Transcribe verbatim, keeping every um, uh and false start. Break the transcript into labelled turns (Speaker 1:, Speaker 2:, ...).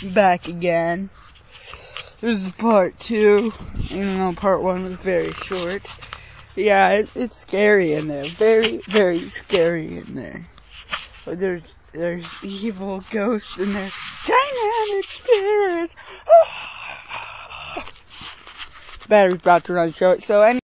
Speaker 1: back again. This is part two, even though part one was very short. Yeah, it, it's scary in there. Very, very scary in there. But there's, there's evil ghosts in there. Dynamic spirits! Battery's about to run short, so anyway.